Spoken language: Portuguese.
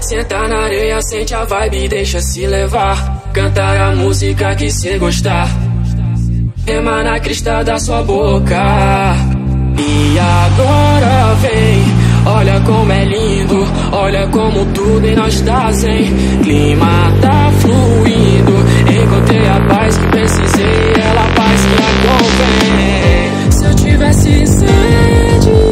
Senta na areia, sente a vibe e deixa se levar. Cantar a música que cê gostar. Rema na crista da sua boca. E agora vem, olha como é lindo, olha como tudo em nós tá zen. Clima tá fluindo, encontrei a paz que precisei, ela paz pra convém. Se eu tivesse sede,